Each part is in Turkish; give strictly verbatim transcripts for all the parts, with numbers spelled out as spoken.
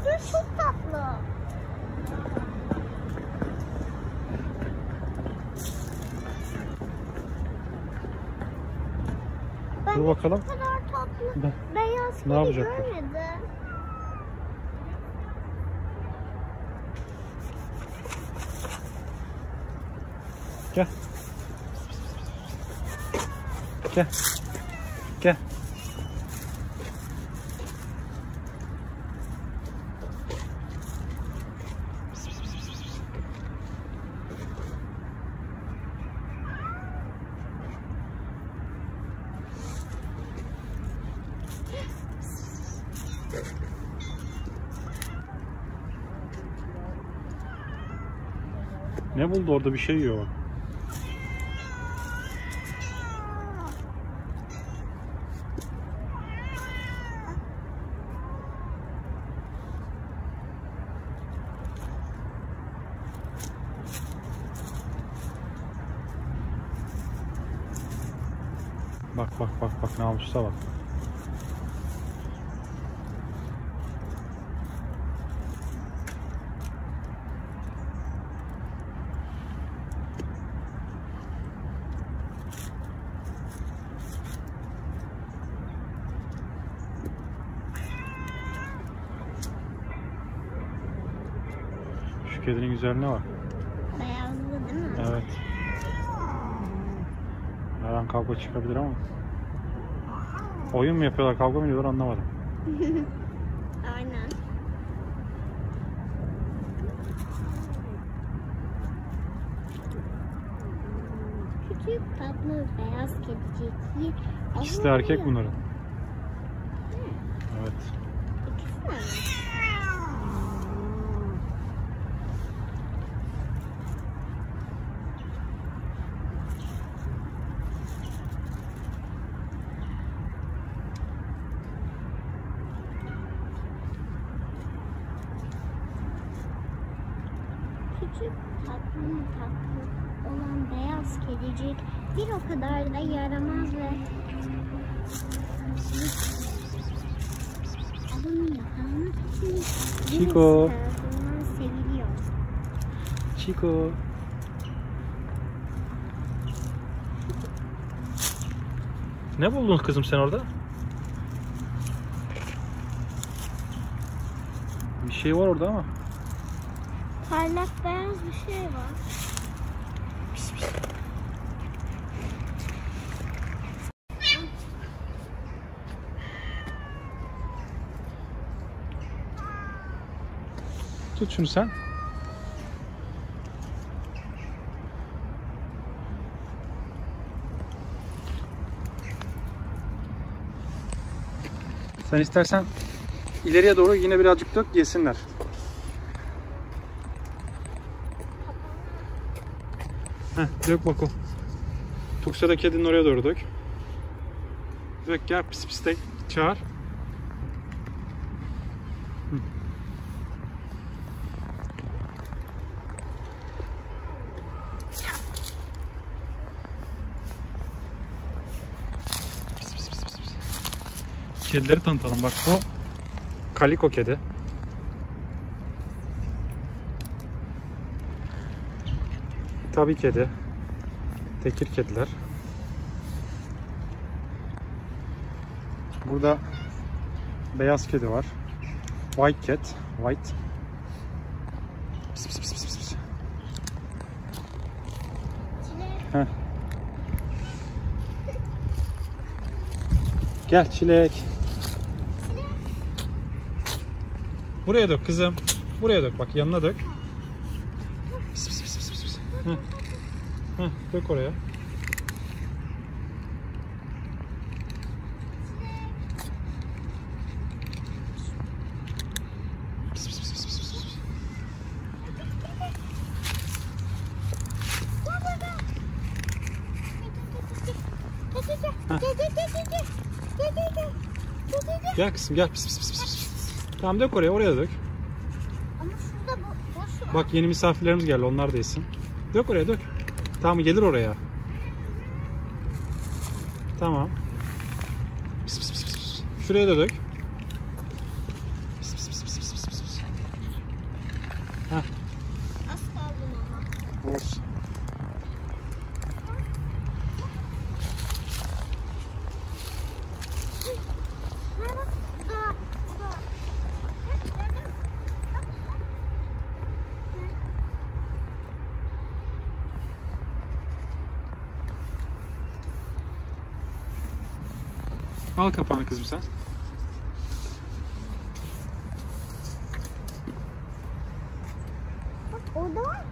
Kızı çok tatlı. Ben Dur bakalım. Bu kadar tatlı. Ben... Beyaz Ne yapacak bu? görmedim. Gel. Gel. Gel. Ne buldu orada, bir şey yiyor. Bak bak bak bak ne yapmışsa bak. Şu kedinin güzelliğine bak. Beyazlı değil mi? Evet. Her an kavga çıkabilir ama. Oyun mu yapıyorlar, kavga mı ediyorlar anlamadım. Aynen. Küçük tatlı beyaz kedicik. İkisi de erkek bunların. Evet. İkisi de mi? Küçük tatlı tatlı olan beyaz kedicik bir o kadar da yaramaz ve adamın yakalamak için Chico. tarafından seviliyor. Chico. Ne buldun kızım sen orada? Bir şey var orada ama. Parlak beyaz bir şey var. Pis pis. Tut şunu sen. Sen istersen ileriye doğru yine birazcık dök, yesinler. Heh, dök bakalım. Tuksa da kedinin oraya doğru dök. Dök, gel pis pis de çağır. Hı. Pis, pis, pis, pis. Kedileri tanıtalım. Bak bu kaliko kedi. Tabii kedi. Tekir kediler. Burada beyaz kedi var. White cat. White. Pis pis pis pis pis. Heh. Gel çilek. Buraya dök kızım. Buraya dök, bak yanına dök. Pis pis pis pis pis. Heh. Heh, dök oraya. Pis pis pis pis pis pis. Gel kızım gel. Pis pis pis pis. Tamam dök oraya, oraya dök. Ama şurada bu boş var. Bak yeni misafirlerimiz geldi, onlar da yesin. Dök oraya dök. Tamam gelir oraya. Tamam. Pis pis pis pis. Şuraya da dök. Pis pis pis pis pis pis. Heh. Az kaldım ama. Olsun. Al kapağını kızım sen. Bak orada var.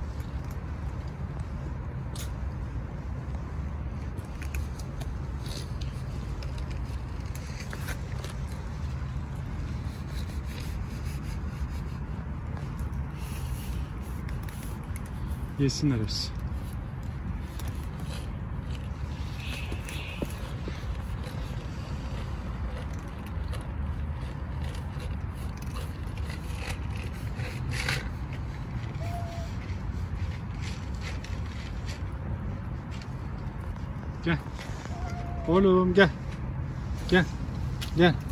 Yesinler hepsi. Gel. Oğlum gel. Gel. Gel.